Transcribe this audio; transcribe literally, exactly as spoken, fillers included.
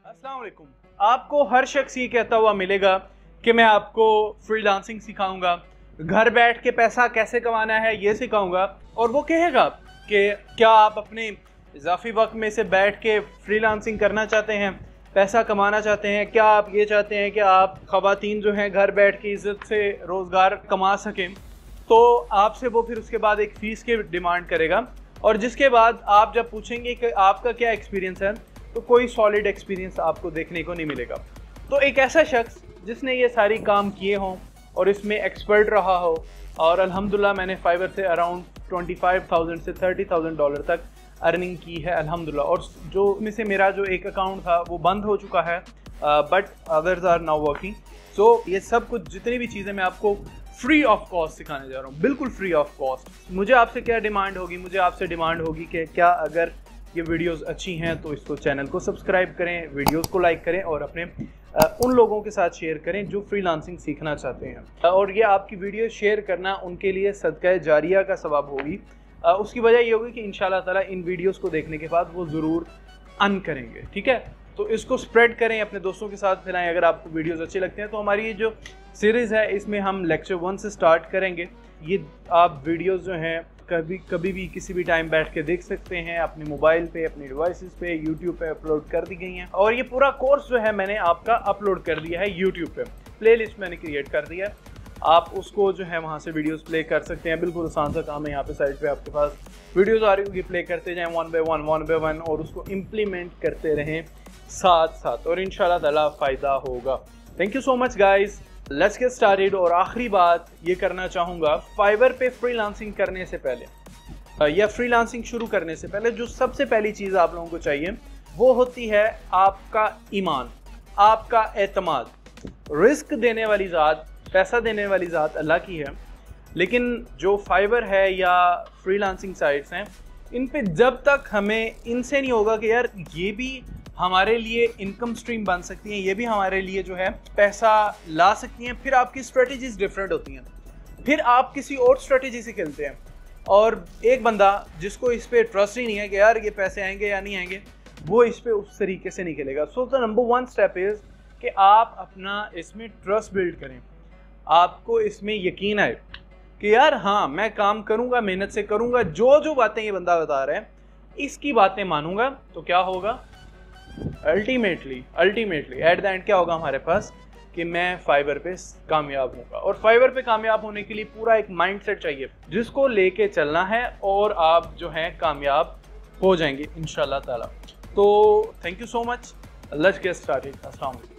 अस्सलाम वालेकुम। आपको हर शख्स ये कहता हुआ मिलेगा कि मैं आपको फ्रीलांसिंग सिखाऊंगा, घर बैठ के पैसा कैसे कमाना है ये सिखाऊंगा, और वो कहेगा कि क्या आप अपने इजाफी वक्त में से बैठ के फ्रीलांसिंग करना चाहते हैं, पैसा कमाना चाहते हैं, क्या आप ये चाहते हैं कि आप ख़वातीन जो हैं घर बैठ के इज़्ज़त से रोज़गार कमा सकें, तो आपसे वो फिर उसके बाद एक फ़ीस की डिमांड करेगा। और जिसके बाद आप जब पूछेंगे कि आपका क्या एक्सपीरियंस है, तो कोई सॉलिड एक्सपीरियंस आपको देखने को नहीं मिलेगा। तो एक ऐसा शख्स जिसने ये सारी काम किए हों और इसमें एक्सपर्ट रहा हो, और अल्हम्दुलिल्लाह मैंने फाइवर से अराउंड ट्वेंटी फाइव थाउजेंड से थर्टी थाउजेंड डॉलर तक अर्निंग की है अल्हम्दुलिल्लाह। और जो में से मेरा जो एक अकाउंट था वो बंद हो चुका है, but others are now working. So ये सब कुछ जितनी भी चीज़ें मैं आपको फ्री ऑफ कॉस्ट सिखाने जा रहा हूँ, बिल्कुल फ्री ऑफ कॉस्ट। मुझे आपसे क्या डिमांड होगी? मुझे आपसे डिमांड होगी कि क्या अगर ये वीडियोस अच्छी हैं तो इसको चैनल को सब्सक्राइब करें, वीडियोस को लाइक करें और अपने आ, उन लोगों के साथ शेयर करें जो फ्रीलांसिंग सीखना चाहते हैं। और ये आपकी वीडियो शेयर करना उनके लिए सदका जारिया का सबब होगी। आ, उसकी वजह ये होगी कि इंशाल्लाह ताला इन वीडियोस को देखने के बाद वो ज़रूर अर्न करेंगे। ठीक है, तो इसको स्प्रेड करें, अपने दोस्तों के साथ फैलाएं। अगर आपको वीडियोस अच्छे लगते हैं तो हमारी ये जो सीरीज़ है इसमें हम लेक्चर वन से स्टार्ट करेंगे। ये आप वीडियोस जो हैं कभी कभी भी किसी भी टाइम बैठ के देख सकते हैं, अपने मोबाइल पे, अपने डिवाइसेस पे, यूट्यूब पे अपलोड कर दी गई हैं। और ये पूरा कोर्स जो है मैंने आपका अपलोड कर दिया है यूट्यूब पे, प्लेलिस्ट मैंने क्रिएट कर दिया है। आप उसको जो है वहाँ से वीडियोस प्ले कर सकते हैं। बिल्कुल आसान सा काम है। यहाँ पे साइड पे आपके पास वीडियोस आ रही होगी, प्ले करते जाएं one by one one by one और उसको इम्प्लीमेंट करते रहें साथ साथ, और इंशाल्लाह ताला फ़ायदा होगा। Thank you so much guys, let's get started. और आखिरी बात ये करना चाहूँगा, फाइवर पे फ्रीलांसिंग करने से पहले या फ्रीलांसिंग शुरू करने से पहले जो सबसे पहली चीज़ आप लोगों को चाहिए वो होती है आपका ईमान, आपका एतमाद। रिस्क देने वाली ज़ात, पैसा देने वाली ज़ात अल्लाह की है, लेकिन जो फाइवर है या फ्रीलांसिंग साइट्स हैं, इन पे जब तक हमें इनसे नहीं होगा कि यार ये भी हमारे लिए इनकम स्ट्रीम बन सकती हैं, ये भी हमारे लिए जो है पैसा ला सकती हैं, फिर आपकी स्ट्रेटजीज डिफरेंट होती हैं, फिर आप किसी और स्ट्रेटजी से खेलते हैं। और एक बंदा जिसको इस पर ट्रस्ट ही नहीं है कि यार ये पैसे आएंगे या नहीं आएंगे, वो इस पर उस तरीके से नहीं खेलेगा। So the number one step is कि आप अपना इसमें ट्रस्ट बिल्ड करें, आपको इसमें यकीन आए कि यार हाँ मैं काम करूँगा, मेहनत से करूँगा, जो जो बातें ये बंदा बता रहा है इसकी बातें मानूंगा, तो क्या होगा ultimately ultimately at the end क्या होगा हमारे पास कि मैं फाइवर पे कामयाब होऊंगा। और फाइवर पे कामयाब होने के लिए पूरा एक माइंडसेट चाहिए जिसको लेके चलना है, और आप जो हैं कामयाब हो जाएंगे इंशाल्लाह ताला। तो thank you so much, let's get started. अस्सलाम वालेकुम।